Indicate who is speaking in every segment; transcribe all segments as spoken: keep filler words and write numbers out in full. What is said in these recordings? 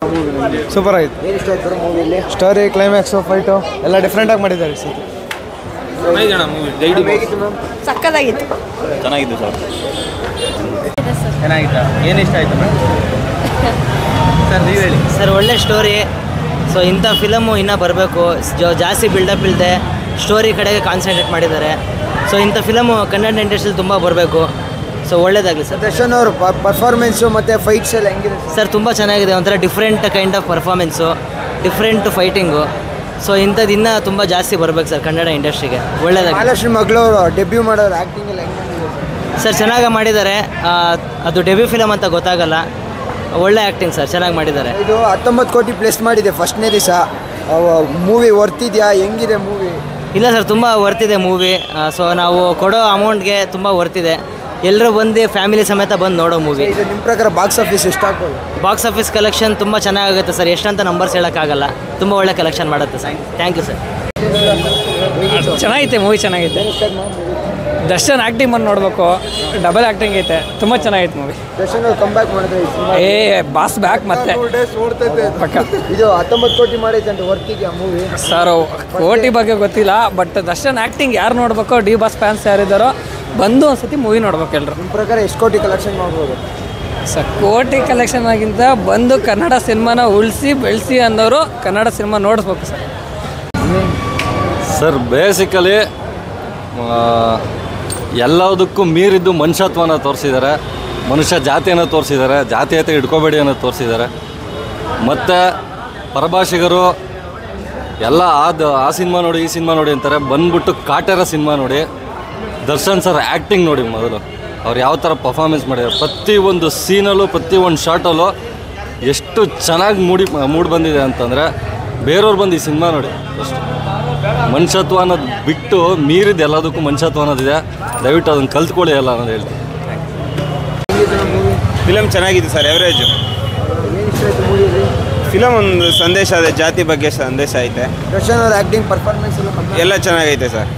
Speaker 1: Super ಆಯಿತು.
Speaker 2: ಏನು ಇಷ್ಟ ಆಯ್ತು ಮೂವಿಯಲ್ಲಿ?
Speaker 1: ಸ್ಟೋರಿ, ಕ್ಲೈಮ್ಯಾಕ್ಸು, ಫೈಟು ಎಲ್ಲ ಡಿಫ್ರೆಂಟಾಗಿ ಮಾಡಿದ್ದಾರೆ ಸರ್.
Speaker 3: ಸಕ್ಕದಾಗಿತ್ತು.
Speaker 4: ಚೆನ್ನಾಗಿತ್ತು ಸರ್. ಚೆನ್ನಾಗಿತ್ತು. ಏನು ಇಷ್ಟ ಆಯಿತು ಸರ್ ನೀವು ಹೇಳಿ
Speaker 5: ಸರ್? ಒಳ್ಳೆ ಸ್ಟೋರಿ. ಸೊ ಇಂಥ ಫಿಲಮು ಇನ್ನೂ ಬರಬೇಕು. ಜಾಸ್ತಿ ಬಿಲ್ಡಪ್ ಇಲ್ಲದೆ ಸ್ಟೋರಿ ಕಡೆಗೆ ಕಾನ್ಸಂಟ್ರೇಟ್ ಮಾಡಿದ್ದಾರೆ. ಸೊ ಇಂಥ ಫಿಲಮು ಕನ್ನಡ ಇಂಡಸ್ಟ್ರಿಯಲ್ಲಿ ತುಂಬ ಬರಬೇಕು. ಸೊ ಒಳ್ಳೇದಾಗಲಿ ಸರ್.
Speaker 2: ದರ್ಶನ್ ಅವರು ಪರ್ಫಾರ್ಮೆನ್ಸು ಮತ್ತು ಫೈಟ್ಸ್ ಎಲ್ಲ ಹೆಂಗಿದೆ
Speaker 5: ಸರ್? ತುಂಬ ಚೆನ್ನಾಗಿದೆ. ಒಂಥರ different kind of performance, different fighting. So ಇಂಥದ್ದು ಇನ್ನೂ ತುಂಬ ಜಾಸ್ತಿ ಬರಬೇಕು ಸರ್ ಕನ್ನಡ ಇಂಡಸ್ಟ್ರಿಗೆ. ಒಳ್ಳೇದಾಗಿ.
Speaker 2: ಮಹಾಲಕ್ಷ್ಮಿ ಮಗಳವರು ಡೆಬ್ಯೂ ಮಾಡೋರು ಆ್ಯಕ್ಟಿಂಗ್ ಎಲ್ಲ ಹೆಂಗೆ
Speaker 5: ಸರ್? ಚೆನ್ನಾಗಿ ಮಾಡಿದ್ದಾರೆ. ಅದು ಡೆಬ್ಯೂ ಫಿಲಮ್ ಅಂತ ಗೊತ್ತಾಗಲ್ಲ. ಒಳ್ಳೆ ಆ್ಯಕ್ಟಿಂಗ್ ಸರ್, ಚೆನ್ನಾಗಿ ಮಾಡಿದ್ದಾರೆ.
Speaker 2: ಇದು ಹತ್ತೊಂಬತ್ತು ಕೋಟಿ ಪ್ಲಸ್ ಮಾಡಿದೆ ಫಸ್ಟ್ನೇ ದಿವಸ. ಮೂವಿ ವರ್ತಿದೆಯಾ? ಹೆಂಗಿದೆ ಮೂವಿ?
Speaker 5: ಇಲ್ಲ ಸರ್, ತುಂಬ ವರ್ತಿದೆ ಮೂವಿ. ಸೊ ನಾವು ಕೊಡೋ ಅಮೌಂಟ್ಗೆ ತುಂಬ ವರ್ತಿದೆ. ಎಲ್ಲರೂ ಬಂದು ಫ್ಯಾಮಿಲಿ ಸಮೇತ ಬಂದು ನೋಡೋ ಮೂವಿ.
Speaker 2: ಇದು ನಿಮ್ಮ ಪ್ರಕಾರ ಬಾಕ್ಸ್ ಆಫೀಸ್ ಎಷ್ಟಾಗ್ಬೋದು?
Speaker 5: ಬಾಕ್ಸ್ ಆಫೀಸ್ ಕಲೆಕ್ಷನ್ ತುಂಬ ಚೆನ್ನಾಗುತ್ತೆ ಸರ್. ಎಷ್ಟಂತ ನಂಬರ್ಸ್ ಹೇಳೋಕ್ಕಾಗಲ್ಲ. ತುಂಬ ಒಳ್ಳೆ ಕಲೆಕ್ಷನ್ ಮಾಡುತ್ತೆ ಸರ್. Thank you sir.
Speaker 6: ಚೆನ್ನಾಗೈತೆ ಮೂವಿ, ಚೆನ್ನಾಗೈತೆ. ದರ್ಶನ್ ಆ್ಯಕ್ಟಿಂಗ್ ಬಂದು ನೋಡಬೇಕು. ಡಬಲ್ ಆ್ಯಕ್ಟಿಂಗ್ ಐತೆ, ತುಂಬ ಚೆನ್ನಾಗೈತೆ ಮೂವಿ.
Speaker 2: ದರ್ಶನ್ ಅವ್ರು ಕಮ್ ಬ್ಯಾಕ್ ಮಾಡಿದ್ರೆ
Speaker 6: ಏ ಬಾಸ್ ಬ್ಯಾಕ್ ಮತ್ತೆ ಪಕ್ಕ.
Speaker 2: ಇದು ಹತ್ತೊಂಬತ್ತು ಕೋಟಿ ಮಾಡೈತೆ ಅಂತ ವರ್ತಿದೆಯಾ ಮೂವಿ?
Speaker 6: ಸರ್ ಕೋಟಿ ಬಗ್ಗೆ ಗೊತ್ತಿಲ್ಲ, ಬಟ್ ದರ್ಶನ್ ಆ್ಯಕ್ಟಿಂಗ್ ಯಾರು ನೋಡಬೇಕು, ಡಿ ಬಾಸ್ ಫ್ಯಾನ್ಸ್ ಯಾರಿದ್ದಾರೋ ಬಂದು ಒಂದ್ಸತಿ ಮೂವಿ ನೋಡ್ಬೇಕು ಎಲ್ಲರೂ.
Speaker 2: ನಿಮ್ಮ ಪ್ರಕಾರ ಎಷ್ಟು ಕೋಟಿ ಕಲೆಕ್ಷನ್ ಮಾಡ್ಬೋದು
Speaker 6: ಸರ್? ಕೋಟಿ ಕಲೆಕ್ಷನ್ ಆಗಿಂತ ಬಂದು ಕನ್ನಡ ಸಿನಿಮಾನ ಉಳಿಸಿ ಬೆಳೆಸಿ ಅಂದವರು ಕನ್ನಡ ಸಿನಿಮಾ ನೋಡಿಸ್ಬೇಕು ಸರ್.
Speaker 7: ಸರ್ ಬೇಸಿಕಲಿ ಎಲ್ಲದಕ್ಕೂ ಮೀರಿದ್ದು ಮನುಷ್ಯತ್ವನ ತೋರಿಸಿದ್ದಾರೆ. ಮನುಷ್ಯ ಜಾತಿಯನ್ನು ತೋರಿಸಿದ್ದಾರೆ. ಜಾತೀಯತೆ ಇಟ್ಕೋಬೇಡಿ ಅನ್ನೋದು ತೋರಿಸಿದ್ದಾರೆ. ಮತ್ತು ಪರಭಾಷಿಗರು ಎಲ್ಲ ಆದ ಆ ಸಿನಿಮಾ ನೋಡಿ ಈ ಸಿನಿಮಾ ನೋಡಿ ಅಂತಾರೆ. ಬಂದ್ಬಿಟ್ಟು ಕಾಟೇರ ಸಿನಿಮಾ ನೋಡಿ. ದರ್ಶನ್ ಸರ್ ಆ್ಯಕ್ಟಿಂಗ್ ನೋಡಿ ಮೊದಲು. ಅವ್ರು ಯಾವ ಥರ ಪರ್ಫಾರ್ಮೆನ್ಸ್ ಮಾಡಿದ್ದಾರೆ. ಪ್ರತಿಯೊಂದು ಸೀನಲ್ಲೂ ಪ್ರತಿಯೊಂದು ಶಾರ್ಟಲ್ಲೂ ಎಷ್ಟು ಚೆನ್ನಾಗಿ ಮೂಡಿ ಮೂಡಿ ಬಂದಿದೆ ಅಂತಂದರೆ ಬೇರೆಯವ್ರು ಬಂದು ಈ ಸಿನಿಮಾ ನೋಡಿ ಅಷ್ಟು. ಮನುಷ್ಯತ್ವ ಅನ್ನೋದು ಬಿಟ್ಟು ಮೀರಿದ ಎಲ್ಲದಕ್ಕೂ ಮನುಷ್ಯತ್ವ ಅನ್ನೋದಿದೆ. ದಯವಿಟ್ಟು ಅದನ್ನು ಕಲ್ತ್ಕೊಳ್ಳಿ ಎಲ್ಲ ಅನ್ನೋದು ಹೇಳ್ತೀನಿ.
Speaker 4: ಫಿಲಮ್ ಚೆನ್ನಾಗಿದೆ ಸರ್, ಎವರೇಜು. ಫಿಲಮ್ ಒಂದು ಸಂದೇಶ ಇದೆ, ಜಾತಿ ಬಗ್ಗೆ ಸಂದೇಶ ಐತೆ.
Speaker 2: ದರ್ಶನ್ ಅವ್ರ ಆ್ಯಕ್ಟಿಂಗ್ ಪರ್ಫಾರ್ಮೆನ್ಸ್
Speaker 4: ಎಲ್ಲ ಚೆನ್ನಾಗೈತೆ ಸರ್.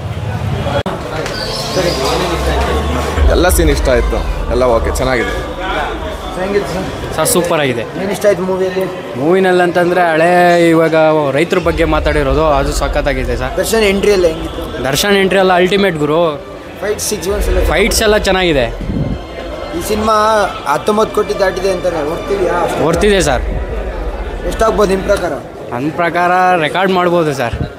Speaker 8: ಎಲ್ಲ ಸೀನ್ ಇಷ್ಟ ಆಯಿತು, ಎಲ್ಲ ಓಕೆ, ಚೆನ್ನಾಗಿದೆ
Speaker 6: ಸರ್. ಸೂಪರ್ ಆಗಿದೆ.
Speaker 2: ಏನು ಇಷ್ಟ ಆಯ್ತು ಮೂವಿಯಲ್ಲಿ?
Speaker 6: ಮೂವಿನಲ್ಲಿ ಅಂತಂದರೆ ಹಳೆ ಇವಾಗ ರೈತರ ಬಗ್ಗೆ ಮಾತಾಡಿರೋದು ಅದು ಸಖತ್ತಾಗಿದೆ ಸರ್.
Speaker 2: ದರ್ಶನ್ ಎಂಟ್ರಿ ಎಲ್ಲ ಹೆಂಗಿತ್ತು?
Speaker 6: ದರ್ಶನ್ ಎಂಟ್ರಿ ಎಲ್ಲ ಅಲ್ಟಿಮೇಟ್ ಗುರು.
Speaker 2: ಫೈಟ್ ಸಿಕ್ಸ್ ಎಲ್ಲ
Speaker 6: ಫೈಟ್ಸ್ ಎಲ್ಲ ಚೆನ್ನಾಗಿದೆ.
Speaker 2: ಈ ಸಿನಿಮಾ ಹತ್ತೊಂಬತ್ತು ಕೋಟಿ ದಾಟಿದೆ ಅಂತಾರೆ, ಹೊರ್ತಿದೆಯಾ?
Speaker 6: ಹೊರ್ತಿದೆ ಸರ್.
Speaker 2: ಎಷ್ಟಾಗ್ಬೋದು ನಿಮ್ಮ ಪ್ರಕಾರ?
Speaker 6: ನನ್ನ ಪ್ರಕಾರ ರೆಕಾರ್ಡ್ ಮಾಡ್ಬೋದು ಸರ್.